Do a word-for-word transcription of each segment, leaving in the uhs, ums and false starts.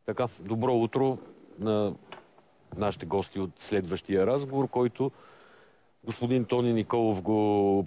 Така, добро утро на нашите гости от следващия разговор, който господин Тони Николов го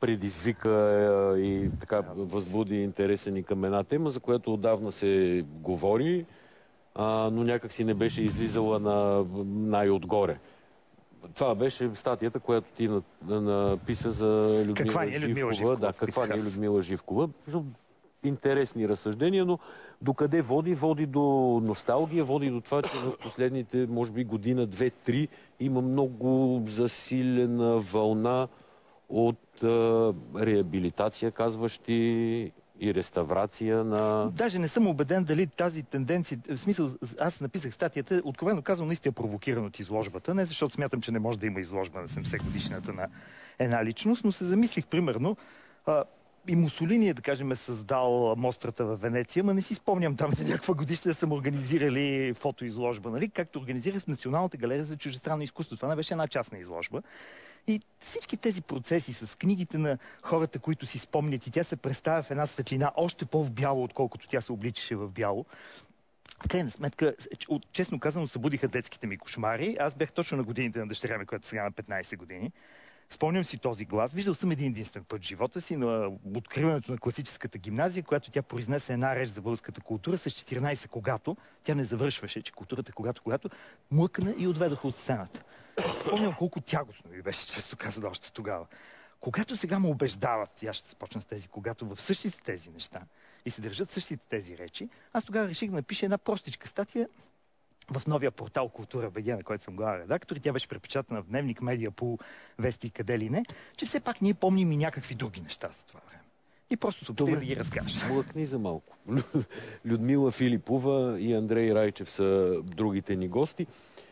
предизвика и така възбуди интересен и към една тема, за която отдавна се говори, а, но някак си не беше излизала на най-отгоре. Това беше статията, която ти написа за Людмила каква Живкова. Е Людмила Живкова. Да, каква не е Людмила Живкова. Интересни разсъждения, но докъде води? Води до носталгия, води до това, че в последните, може би, година, две, три има много засилена вълна от е, реабилитация, казващи, и реставрация на... Даже не съм убеден дали тази тенденция, в смисъл, аз написах статията, откровено казвам, наистина провокиран от изложбата, не защото смятам, че не може да има изложба на седемдесет годишната на една личност, но се замислих, примерно, а, и Мусолини, да кажем, е създал мострата в Венеция, ма не си спомням там за някаква годишна съм организирали фотоизложба, нали? Както организирах в Националната галерия за чуждестранно изкуство. Това не беше една частна изложба. И всички тези процеси с книгите на хората, които си спомнят, и тя се представя в една светлина още по-в бяло, отколкото тя се обличаше в бяло. В крайна сметка, честно казано, събудиха детските ми кошмари. Аз бях точно на годините на дъщеря ми, която сега на петнайсет години. Спомням си този глас. Виждал съм един единствен път в живота си на откриването на класическата гимназия, която тя произнесе една реч за българската култура с четиринайсет когато. Тя не завършваше, че културата когато, когато млъкна и отведоха от сцената. Спомням колко тягостно ми беше, често казано, още тогава. Когато сега му убеждават, аз ще започна с тези, когато в същите тези неща и се държат същите тези речи, аз тогава реших да напиша една простичка статия в новия портал Култура БГ, на който съм главен редактор, и тя беше препечатана в Дневник, Медиа, по Вести и къде ли не, че все пак ние помним и някакви други неща за това време. И просто се опитах да ги разкажа. Млъкни за малко. Людмила Филипова и Андрей Райчев са другите ни гости.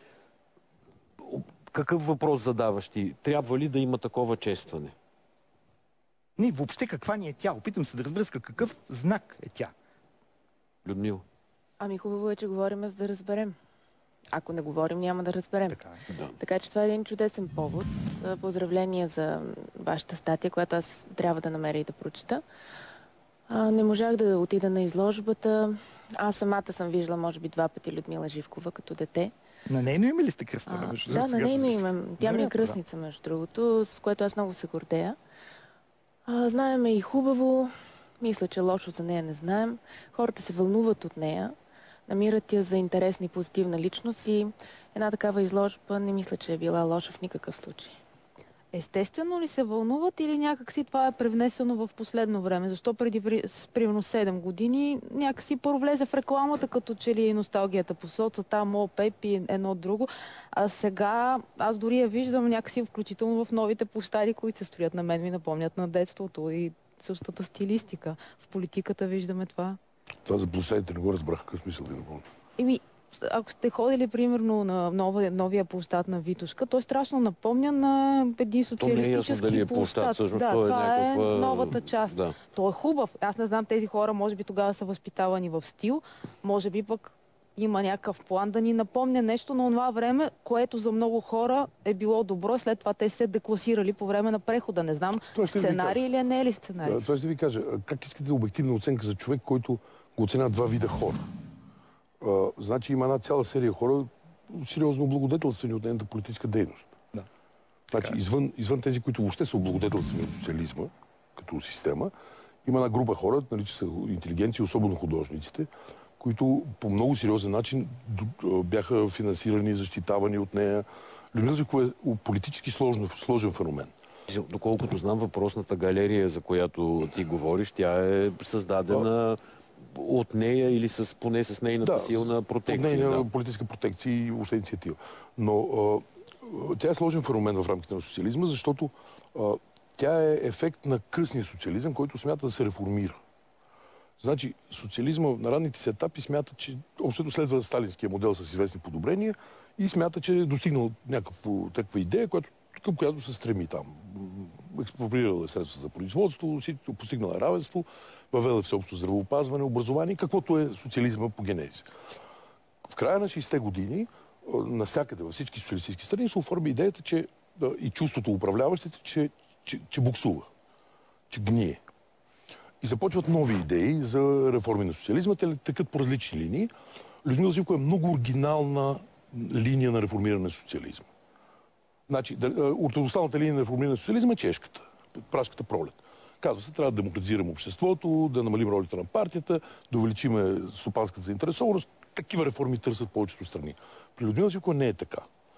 Какъв въпрос задаваш ти? Трябва ли да има такова честване? Не, въобще каква ни е тя? Опитам се да разбера какъв знак е тя. Людмила. Ами хубаво е, че говорим, за да разберем. Ако не говорим, няма да разберем. Така, е. Да. Така че това е един чудесен повод. Поздравления за вашата статия, която аз трябва да намеря и да прочета. А, не можах да отида на изложбата. Аз самата съм виждала, може би, два пъти Людмила Живкова като дете. На нейно име ли сте кръстена? А, да, на нейно име. Тя ми е кръстница, между другото, с което аз много се гордея. А, знаеме и хубаво. Мисля, че лошо за нея не знаем. Хората се вълнуват от нея. Намират я за интересна и позитивна личност и една такава изложба не мисля, че е била лоша в никакъв случай. Естествено ли се вълнуват или някакси това е привнесено в последно време? Защо преди примерно седем години някакси провлезе в рекламата, като че ли носталгията по соца, там О, Пепи, едно друго. А сега аз дори я виждам някакси включително в новите постари, които се строят на мен, ми напомнят на детството и същата стилистика. В политиката виждаме това. Това за площадите не го разбрах, какъв смисъл да напомня. Еми, ако сте ходили, примерно, на нова, новия площад на Витушка, той страшно напомня на един социалистически е площад. Всъщност, да, това, това е, някаква... е новата част. Да. Той е хубав. Аз не знам, тези хора, може би тогава са възпитавани в стил, може би пък има някакъв план да ни напомня нещо на това време, което за много хора е било добро, след това те се декласирали по време на прехода. Не знам, сценарий или не е ли сценарий? Да, това ще ви кажа. Как искате обективна оценка за човек, който го оценява два вида хора? Uh, значи има една цяла серия хора, сериозно облагодетелствани от нейната политическа дейност. Да. Значи, извън, извън тези, които въобще са облагодетелствани от социализма, като система, има една група хора, нарича се интелигенции, особено художниците, които по много сериозен начин бяха финансирани и защитавани от нея. Людмила Живкова е политически сложен, сложен феномен. Доколкото знам, въпросната галерия, за която ти говориш, тя е създадена от нея или с, поне с нейната да, силна протекция. От нейна да. политическа протекция и въобще инициатива. Но а, тя е сложен феномен в рамките на социализма, защото а, тя е ефект на късния социализъм, който смята да се реформира. Значи, социализма на ранните си етапи смята, че общото следва сталинския модел с известни подобрения и смята, че е достигнал някаква идея, която, към която се стреми там. Експроприирала е средства за производство, постигнала е равенство, въвела е всеобщо здравеопазване, образование, каквото е социализма по генезис. В края на шейсетте години, навсякъде, във всички социалистически страни, се оформи идеята, че и чувството управляващите, че, че, че буксува, че гние. И започват нови идеи за реформи на социализма. Те текат по различни линии. Людмила Живкова е много оригинална линия на реформиране на социализма. Значи, ортодоксалната линия на реформиране на социализма е чешката, пражската пролет. Казва се, трябва да демократизираме обществото, да намалим ролята на партията, да увеличиме стопанската заинтересованост. Такива реформи търсят повечето страни. При Людмила Живкова не е така.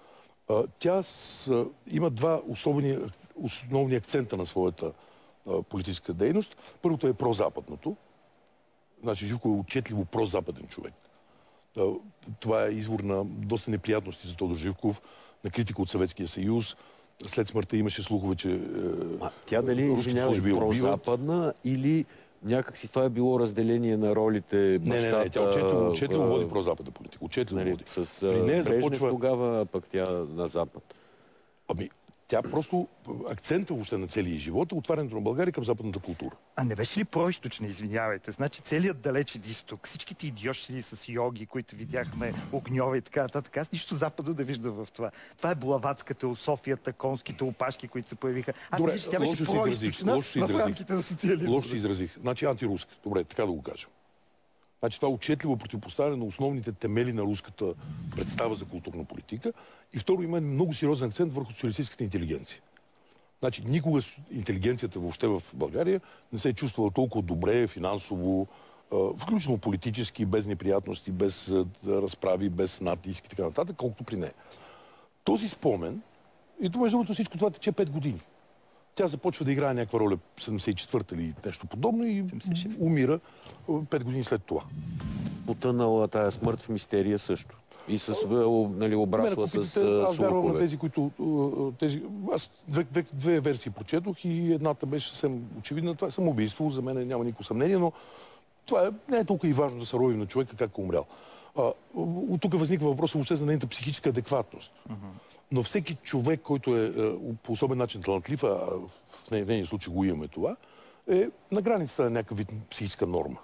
Тя с, има два особени, основни акцента на своята а, политическа дейност. Първото е прозападното. Значи Живкова е отчетливо прозападен човек. А, това е извор на доста неприятности за Тодор Живков, на критика от Съветския съюз. След смъртта имаше слухове, че а, тя дали извинява прозападна или някакси това е било разделение на ролите бащата... Не, не, не, тя отчетливо, отчетливо а... води прозападна политика. Отчетливо нали, води. С При нея започва тогава, пък тя на Запад. Ами, тя просто акцента въобще на целия живот е отварянето на България към западната култура. А не беше ли произточна, извинявайте? Значи целият далечен изток, всичките идиотши с йоги, които видяхме, огньове и така нататък. Аз нищо западно да виждам в това. Това е Блаватска теософията, конските опашки, които се появиха. Аз мисля, че тя беше произточна в рамките на социализма. Лошо се изразих. Значи антируска. Добре, така да го кажем. Значи това отчетливо противопоставяне на основните темели на руската представа за културна политика. И второ, има много сериозен акцент върху социалистическата интелигенция. Значи никога интелигенцията въобще в България не се е чувствала толкова добре, финансово, включително политически, без неприятности, без разправи, без натиск и така нататък, колкото при нея. Този спомен, и то между другото всичко това тече пет години. Тя започва да играе някаква роля седемдесет и четвърта или нещо подобно и умира пет години след това. Потънала тая смърт в мистерия също. И с, нали, обрасла с слухове. Аз вярвам на тези, които... Тези, аз две, две, две версии прочетох и едната беше съвсем очевидна. Това е самоубийство, за мен няма никакво съмнение, но това е, не е толкова и важно да се рови на човека как е умрял. А, от тук възниква въпросът въобще за нейната психическа адекватност. Uh-huh. Но всеки човек, който е по особен начин талантлив, а в нейния случай го имаме това, е на границата на някакъв вид психическа норма.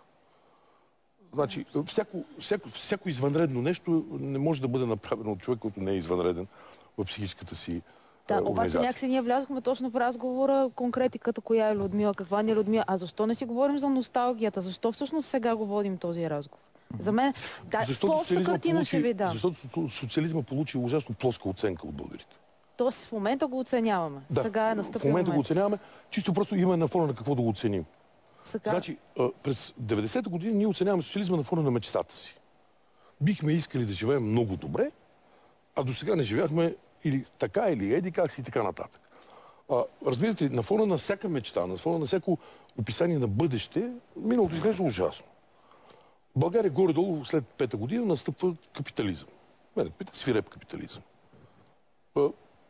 Значи, всяко, всяко, всяко извънредно нещо не може да бъде направено от човек, който не е извънреден в психическата си да, организация. Обаче някакси ние влязохме точно в разговора, конкретиката, коя е Людмила, каква не е Людмила. А защо не си говорим за носталгията? Защо всъщност сега го водим този разговор? За мен, да, по-обща картина получи, ще ви дам. Защото социализма получи ужасно плоска оценка от българите. Тоест в момента го оценяваме. Да, сега е настъпил в момента момент. го оценяваме, чисто просто има на фона на какво да го оценим. Сега... Значи, през деветдесетата година ние оценяваме социализма на фона на мечтата си. Бихме искали да живеем много добре, а до сега не живяхме или така, или еди как си и така нататък. А, разбирате, на фона на всяка мечта, на фона на всяко описание на бъдеще, миналото изглежда ужасно. В България горе-долу след пета година настъпва капитализъм. Мене пита свиреп капитализъм. А,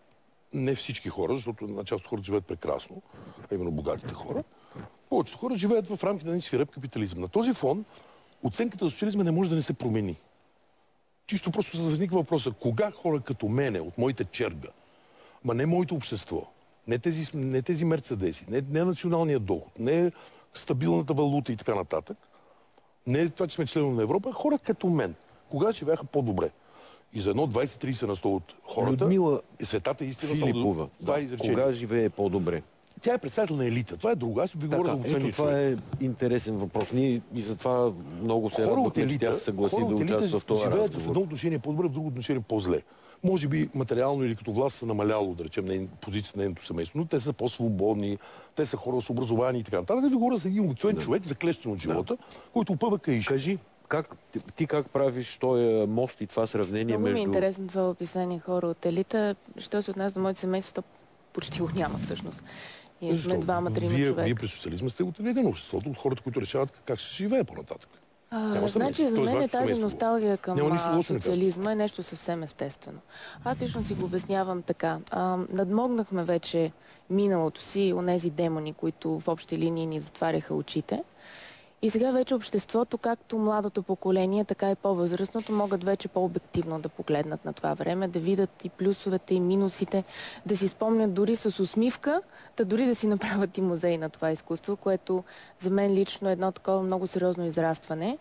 не всички хора, защото една част от хората живеят прекрасно, а именно богатите хора. Повечето хора живеят в рамките на един свиреп капитализъм. На този фон оценката за социализма не може да не се промени. Чисто просто за да възниква въпроса, кога хора като мене, от моите черга, ма не моето общество, не тези, не тези мерцедеси, не, не националния доход, не стабилната валута и така нататък, не това, че сме членове на Европа, хора като мен, кога живееха по-добре. И за едно двайсет-трийсет на сто от хората Людмила светата истина Филипова, това да, кога живее по-добре? Тя е представител на елита. Това е друго. Аз ви говоря за обикновения човек. Това е интересен въпрос. Ние и затова много се радвахме, че тя се съгласи да участва в това разговор. В едно отношение по-добре, в друго отношение по-зле. Може би материално или като власт са намаляло, да речем, позицията на нейното семейство, но те са по-свободни, те са хора с образование и така нататък. Да ви говоря за един обикновен да. човек, заклещен от живота, да. който опъва каиш. Кажи, как, ти, ти как правиш този мост и това сравнение много между... Много ми е интересно това описание хора от елита. Що се отнася до моето семейство, почти го няма всъщност. И сме двама-трима човека. Вие през социализма сте от елитно обществото, от хората, които решават как ще се живее по-нататък. А, значи за мен е тази носталгия към социализма е нещо съвсем естествено. Аз лично си го обяснявам така. А, надмогнахме вече миналото си, онези демони, които в общи линии ни затваряха очите. И сега вече обществото, както младото поколение, така и по-възрастното, могат вече по-обективно да погледнат на това време, да видят и плюсовете, и минусите, да си спомнят дори с усмивка, да дори да си направят и музей на това изкуство, което за мен лично е едно такова много сериозно израстване.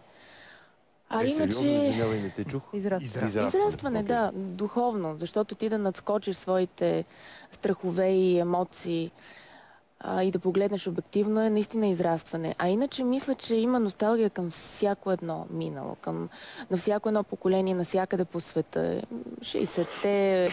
А е, иначе... Сериозно, извинявай, не те чух. Израстване. Израстване, Израстване okay. да, духовно, защото ти да надскочиш своите страхове и емоции, а, и да погледнеш обективно, е наистина израстване. А иначе мисля, че има носталгия към всяко едно минало, към на всяко едно поколение, навсякъде по света. шейсетте,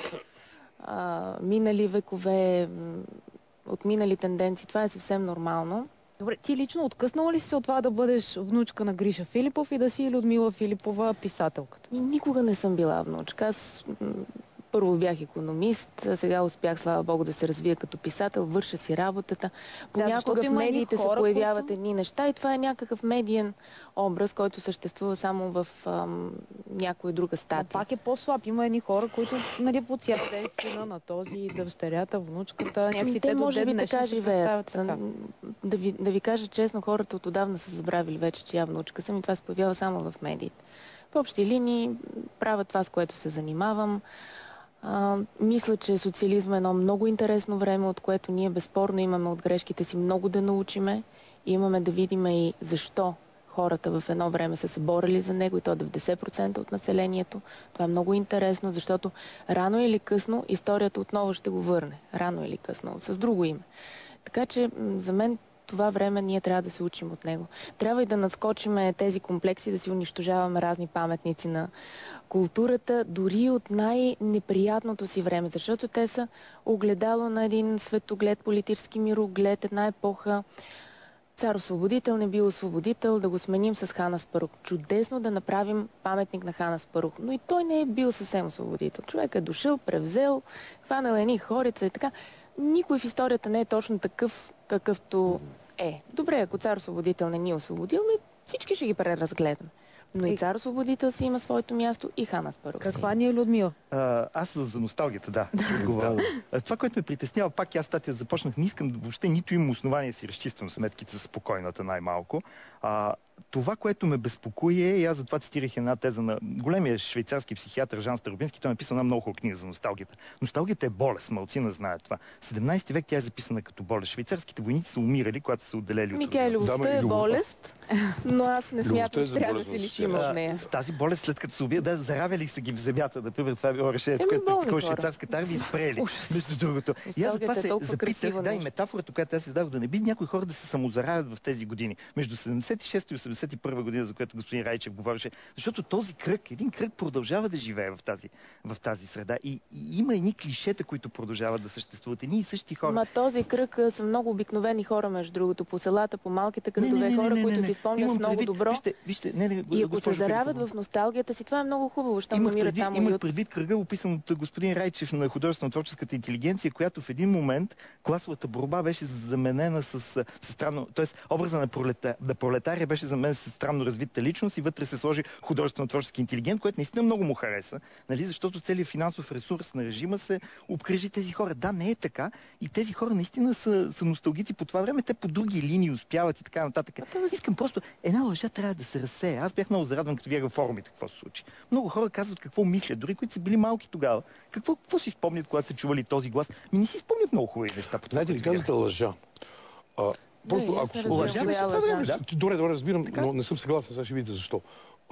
а, минали векове, от минали тенденции. Това е съвсем нормално. Добре, ти лично откъснала ли си се от това да бъдеш внучка на Гриша Филипов и да си Людмила Филипова писателката? Никога не съм била внучка. Аз първо бях икономист, сега успях, слава Богу, да се развия като писател, върша си работата. Понякога да, в медиите хора, се появяват които... едни неща и това е някакъв медиен образ, който съществува само в ам, някоя друга статия. Но пак е по-слаб. Има едни хора, които нали, по цял ден сина на този, дъщерята, внучката, някакси те, те може би така живеят. Така. Да ви, да ви кажа честно, хората от отдавна са забравили вече, че я внучка съм и това се появява само в медиите. В общи линии правя това, с което се занимавам. А, мисля, че социализма е едно много интересно време, от което ние безспорно имаме от грешките си много да научиме и имаме да видим и защо хората в едно време са се борили за него и то деветдесет процента от населението. Това е много интересно, защото рано или късно историята отново ще го върне. Рано или късно, с друго име. Така че за мен това време ние трябва да се учим от него. Трябва и да надскочиме тези комплекси, да си унищожаваме разни паметници на културата, дори от най-неприятното си време, защото те са огледало на един светоглед, политически мироглед, една епоха. Цар-освободител не бил освободител, да го сменим с Хан Аспарух. Чудесно да направим паметник на Хан Аспарух, но и той не е бил съвсем освободител. Човек е дошъл, превзел, хванал едни хорица и така. Никой в историята не е точно такъв, какъвто е. Добре, ако цар-освободител не ни е освободил, но всички ще ги преразгледаме. Но и цар-освободител си има своето място и Хан Аспарух. Каква ни е Людмила? А, аз за носталгията, да. Това, което ме притеснява, пак аз статия започнах, не искам въобще нито имам основание си разчиствам сметките за спокойната най-малко. А, това, което ме безпокои е, и аз затова цитирах една теза на големия швейцарски психиатър Жан Старобински, той е написал една много хубава книга за носталгията. Носталгията е болест, малцина знаят това. В седемнайсети век тя е записана като болест. Швейцарските войници са умирали, когато са отделели от... Ми тя е любовта е болест, но аз не смятам, че трябва да се лишим от нея. Тази болест, след като се убия, да, заравяли са ги в земята, например, това е било решението, което практикува швейцарската армия и спрели. Между другото. И аз затова се запитах, да, и метафората, която аз издадох, да не би някои хора да се самозаравят в тези години. Между седемдесет и шеста и осемдесет и първа година, за което господин Райчев говореше, защото този кръг, един кръг продължава да живее в тази, в тази среда. И, и има едни клишета, които продължават да съществуват. Едни и същи хора. Ма този кръг са много обикновени хора, между другото, по селата, по малките градове, хора, не, не, които си спомнят много предвид, добро. Вижте, вижте, не, не, и ако се заравят в носталгията си, това е много хубаво, щом намират там уют. Имах предвид кръга, описан от господин Райчев на художествено-творческата интелигенция, която в един момент класовата борба беше заменена с, с странно, т.е. образа на, пролета, на пролетария беше заменен с странно развита личност и вътре се сложи художествено-творчески интелигент, което наистина много му хареса, нали? Защото целият финансов ресурс на режима се обкръжи тези хора. Да, не е така и тези хора наистина са, са носталгици по това време, те по други линии успяват и така нататък. Искам просто, една лъжа трябва да се разсее. Аз бях много зарадван, като видях във форумите какво се случи. Много хора казват какво мислят, дори които са били малки тогава. Какво, какво си спомнят, когато са чували този глас? Ми не си спомнят много хубави неща. Знаете ли, казвате лъжа. А, просто да, ако лъжа беше това време, да? Добре, добре, разбирам, така? Но не съм съгласен, сега ще видите защо. А,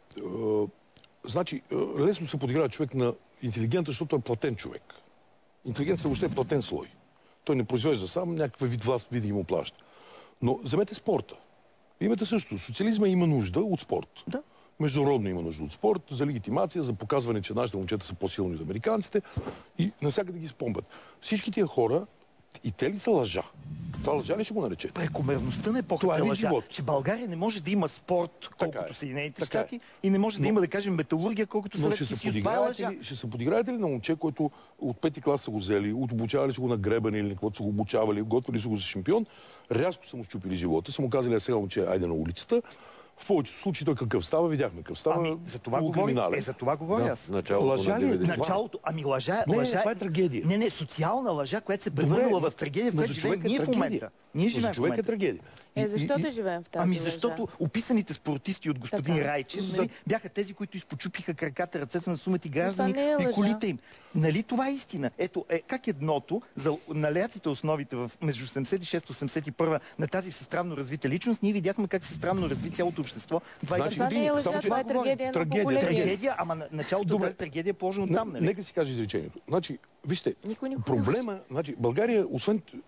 а, значи, лесно се подиграва човек на интелигента, защото е платен човек. Интелигентът въобще е платен слой. Той не произвежда сам, някаква вид власт види и му плаща. Но вземете спорта. Имате също. Социализма има нужда от спорт. Да. Международно има нужда от спорт, за легитимация, за показване, че нашите момчета са по-силни от американците и навсякъде ги спомнят. Всички тия хора, и те ли са лъжа? Това лъжа ли ще го наречете? Прекомерността на епохата е лъжа, живот. Че България не може да има спорт, колкото е. Съединените щати, и не може но, да има, да кажем, металургия, колкото Съветски съюз. Това е лъжа. Ще се подиграете ли на момче, който от пети клас са го взели, от обучавали са го на гребане или каквото са го обучавали, готвили са го за шампион, рязко са му щупили живота, са му казали, а сега момче, айде на улицата. В повечето случаи той какъв става, видяхме какъв става. Ами, за това говоря. Е, за това говоря да, аз. Началото лъжа ли? Началото. Ами лъжа, не, лъжа. Това е трагедия. Не, не, социална лъжа, която се превърнала в трагедия, в която живеем ние в момента. Ние живеем в човек момента. е трагедия. Е, защо да живеем в тази Ами защото лъжа? Описаните спортисти от господин така. Райчев За... нали, бяха тези, които изпочупиха краката, ръцете на сумати граждани е при колите им. Нали това е истина? Ето, е, как едното, за налятите основите в между седемдесет и шеста и осемдесет и първа на тази всестранно развита личност, ние видяхме как всестранно разви цялото общество. двайсет години. Това, това е трагедия, трагедия, трагедия, ама началото на тази трагедия е положено там. Нали? Нека си кажа изречението. Значи, вижте, проблема, значи, България, освен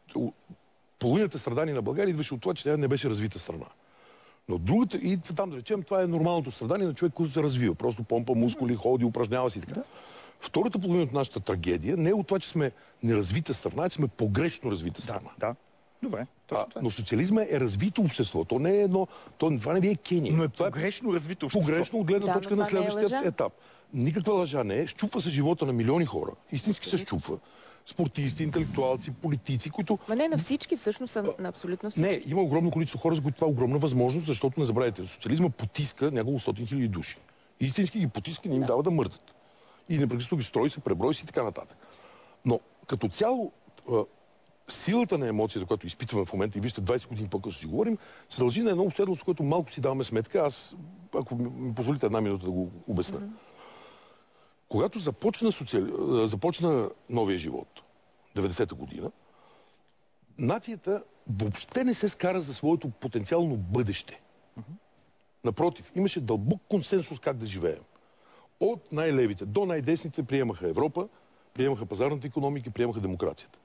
половината страдания на България идваше от това, че тя не беше развита страна. Но другата, и там да речем, това е нормалното страдание на човек, който се развива. Просто помпа мускули, ходи, упражнява си и така. Втората половина от нашата трагедия не е от това, че сме неразвита страна, а че сме погрешно развита страна. Да, да. Добре. А, но социализма е развито общество. То не е едно... То, това не е Кения. Но е това погрешно развито общество. Погрешно от гледна Да, точка но на това не е следващия лъжа. етап. Никаква лъжа не е. Щупва се живота на милиони хора. Истински се щупва. Спортисти, интелектуалци, политици, които... Ма не на всички, всъщност, са на абсолютно всички. Не, има огромно количество хора, за които това е огромна възможност, защото не забравяйте, социализма потиска няколко стотин хиляди души. Истински ги потиска и не им дава да мърдат. И непрекъснато ги строи се, преброи си и така нататък. Но като цяло, силата на емоцията, която изпитваме в момента, и вижте двайсет години по-късно си говорим, се дължи на едно обстоятелство, което малко си даваме сметка. Аз, ако ми позволите една минута да го обясня. Mm-hmm. Когато започна, социали... започна новия живот, деветдесета година, нацията въобще не се скара за своето потенциално бъдеще. Mm-hmm. Напротив, имаше дълбок консенсус как да живеем. От най-левите до най-десните приемаха Европа, приемаха пазарната икономика, приемаха демокрацията.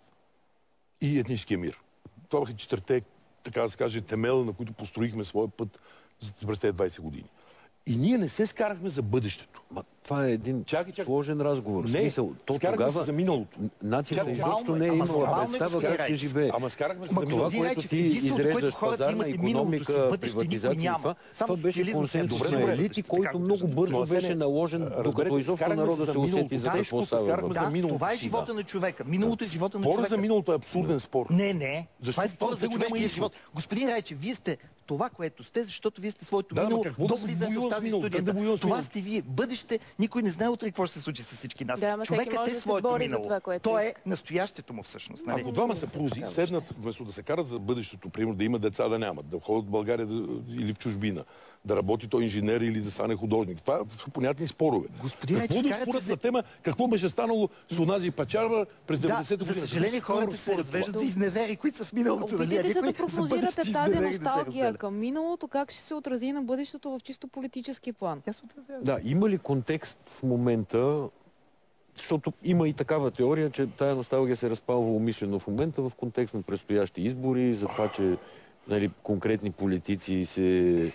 И етническия мир. Това бяха четирите, така да се каже, темела, на които построихме своя път през тези двайсет години. И ние не се скарахме за бъдещето. Ма, това е един чакай, чакай. сложен разговор. Не, смисъл, то скарахме тогава се за миналото. нацията Чакай, изобщо не е ама имала нормално представа е, как ще живее. Ама скарахме се Ма за Това, миналото. което ти единственото, което изреждаш, хората пазарна имат, е миналото си, икономика, бъдещето никой приватизация, няма. това, Само това беше социализма се консенсус добре, на добре, елити, така, който много бързо но аз не- беше наложен, докато разберете, изобщо скарахме народа се се за усети миналото. за Да, какво защото става скарахме въпрос. за Да, миналото това е си, живота да. на човека. Миналото е живота на Спора човека. за миналото е абсурден спор. Не, не. Защо Това е спор това за сега няма човешкия нищо? живот. Господин Райче, вие сте това, което сте, защото вие сте своето Да, ама минало какво до да се влизането воюва в с тази миналото? студия. Как да воюва с Това миналото? сте вие. Бъдеще, никой не знае утре какво ще се случи с всички нас. Да, ама всеки Човекът може е да се своето бори за минало. това, което То е иска. настоящето му всъщност. Нали? Ако двама не съпрузи се седнат, вместо да се карат за бъдещето, примерно да имат деца, да нямат, да ходят в България да, или в чужбина, да работи той инженер или да стане художник. Това са понятни спорове. Господин Какво Райче, да карат спорят се на тема, какво беше станало с онази пачарва през Да, деветдесета за година? съжаление Какво хората спорят се това? развеждат за изневери, които са в миналото. нали? А Опитайте се някой да за прогнозирате бъдещи тази изневери да се носталгия разделят. към миналото, как ще се отрази на бъдещето в чисто политически план. Тя се отразява. Да, има ли контекст в момента, защото има и такава теория, че тая носталгия се разпалва умишлено в момента в контекст на предстоящи избори, за това, че нали, конкретни политици се,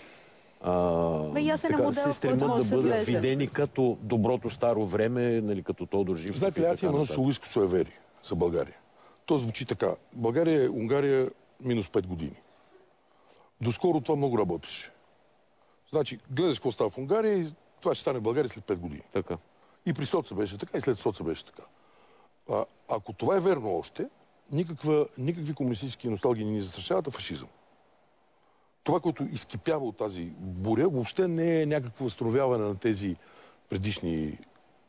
а, Бе, ясен е модел, се в който стремат може да да се бъдат влезе. видени като доброто старо време, нали, като Тодор Живков. Знаете и ли, аз така имам едно нататък. социалистко суеверие за България. То звучи така. България е Унгария минус пет години. Доскоро това много работеше. Значи, гледаш какво става в Унгария и това ще стане в България след пет години. Така. И при соца беше така, и след соца беше така. А, ако това е верно още, никаква, никакви комунистически носталгии не ни застрашават, а фашизъм. Това, което изкипява от тази буря, въобще не е някакво възстановяване на тези предишни,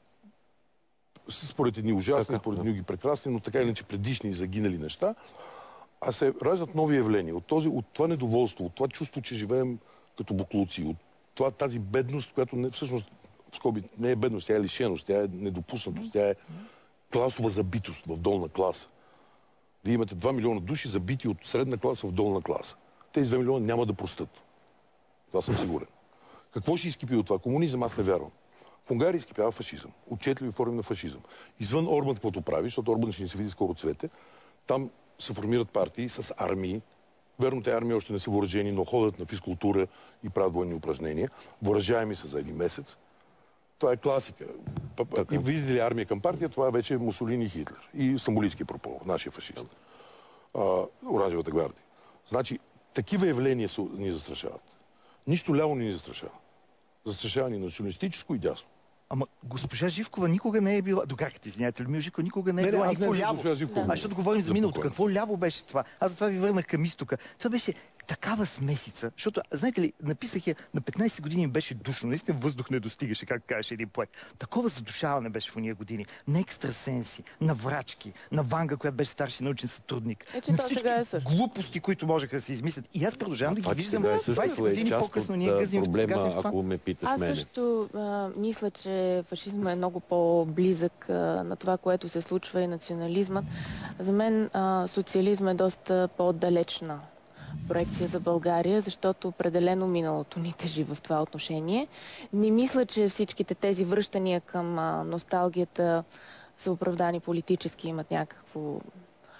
според едни ужасни, Така, според да. други прекрасни, но така иначе предишни загинали неща, а се раждат нови явления. От, този, от това недоволство, от това чувство, че живеем като буклуци, от това, тази бедност, която не, всъщност в скоби не е бедност, тя е лишеност, тя е недопуснатост, тя е класова забитост в долна класа. Вие имате два милиона души забити от средна класа в долна класа. Тези два милиона няма да простат. Това съм сигурен. Какво ще изкипи от това? Комунизъм аз не вярвам. В Унгария изкипява фашизъм. Отчетливи форми на фашизъм. Извън Орбан, каквото прави, защото Орбан ще ни се види скоро цвете, там се формират партии с армии. Верно, те армии още не са въоръжени, но ходят на физкултура и правят военни упражнения. Въоръжаеми са за един месец. Това е класика. Така. И видите ли армия към партия, това е вече Мусолини и Хитлер. И Стамбулийския пропол, нашия фашист. А, Оранжевата гвардия. Значи, такива явления са, ни застрашават. Нищо ляво не ни застрашава. Застрашава ни националистическо и дясно. Ама госпожа Живкова никога не е била... Докарката, извинявайте, Людмила Живкова никога не е Не, не, била аз никакво не за ляво. госпожа Живкова А говоря. защото говорим за За миналото. спокойно. Какво ляво беше това? Аз затова ви върнах към изтока. Това беше такава смесица. Защото, знаете ли, написах я на петнайсет години им беше душно. Наистина въздух не достигаше, как кажеше един поет. Такова задушаване беше в уния години. На екстрасенси, на врачки, на Ванга, която беше старши научен сътрудник. Е, че на то всички сега е също. глупости, които можеха да се измислят. И аз продължавам да ги Това, че виждам сега е двайсет също е години част по-късно. от Ние а, газим в проблема, газим в това. ако ме питаш Аз мене. също а, мисля, че фашизма е много по-близък а, на това, което се случва и национализмът. За мен а, социализма е доста по-далечна проекция за България, защото определено миналото ни тежи в това отношение. Не мисля, че всичките тези връщания към а, носталгията са оправдани политически, имат някакво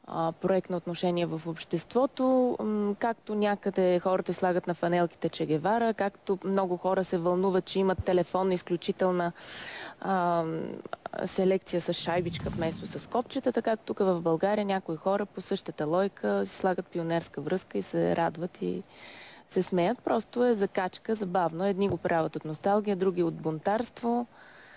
а, проектно отношение в обществото, м, както някъде хората слагат на фанелките Че Гевара, както много хора се вълнуват, че имат телефон на изключителна а, селекция с шайбичка вместо с копчета, така тук в България някои хора по същата лойка си слагат пионерска връзка и се радват и се смеят. Просто е закачка, забавно. Едни го правят от носталгия, други от бунтарство.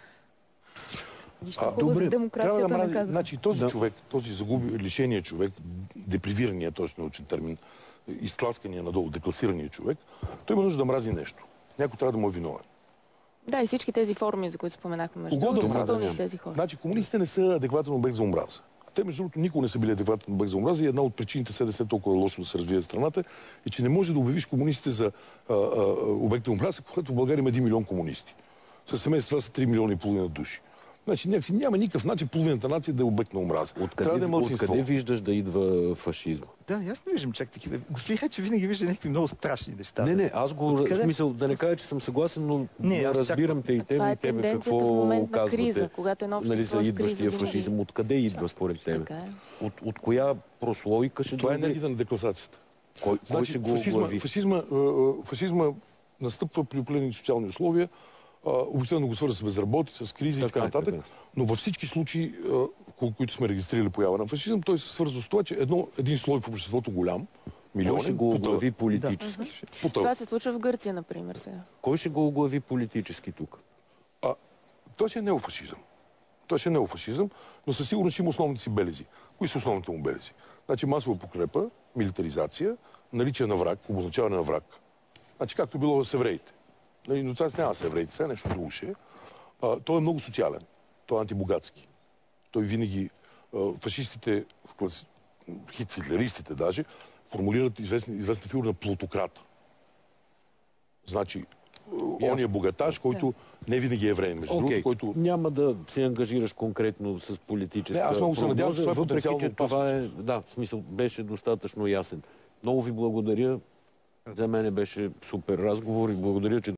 Нищо хубаво за демокрацията да не казвам. Значи този Да. човек, този загуби, лишения човек, депривирания, точно научен термин, изтласкания надолу, декласирания човек, той има нужда да мрази нещо. Някой трябва да му е виновен. Да, и всички тези форуми, за които споменахме, между Кого да другото, са мразиш? пълни с тези хора. Значи комунистите не са адекватен обект за омраза. Те, между другото, никога не са били адекватен обект за омраза и една от причините СДС толкова лошо да се развие страната е, че не може да обявиш комунистите за а, а, обект на омраза, когато в България има един милион комунисти. Със семейство това са три милиона и половина души. Значи някакси няма никакъв начин половината нация да е обект на омраза. Откъде, да е малцинство. откъде виждаш да идва фашизма? Да, аз не виждам чак такива. Господин Хечев винаги вижда някакви много страшни неща. Не, не, аз го, Откъде? в смисъл, да не кажа, че съм съгласен, но Не, аз разбирам те и тебе, Това е и тебе тенденцията какво в момент на казвате. криза, когато едно Нали, общество за в идващия криза винаги. фашизъм. Откъде идва според тебе? Така е. От, от коя прослойка ще Това е дойде? енергията на декласацията. Кой, кой Значи, ще го фашизма, оглави? фашизма, а, а, фашизма настъпва при определени социални условия, а, обикновено го свързва с безработица, с кризи и Така така е, нататък, така е. но във всички случаи, а, ко- които сме регистрирали поява на фашизъм, той се свързва с това, че едно, един слой в обществото голям, Кой милионен, ще го потъва. оглави политически? потъва. Това се случва в Гърция, например, сега. Кой ще го оглави политически тук? А, това ще е неофашизъм. Това ще е неофашизъм, но със сигурност ще има основните си белези. Кои са основните му белези? Значи масова покрепа, милитаризация, наличие на враг, обозначаване на враг. Значи както било с евреите. Нали, но това няма с евреите, сега нещо друго ще е. А, той е много социален. Той е антибогатски. Той винаги, а, фашистите, в клас... хитлеристите даже, формулират известна, известна фигура на плутократа. Значи, он е богаташ, който не винаги е евреин, между Окей, другото, който... няма да се ангажираш конкретно с политическа Не, аз много се надявам, че това е въпреки, потенциално че това е, да, в смисъл, беше достатъчно ясен. Много ви благодаря. За мен беше супер разговор и благодаря, че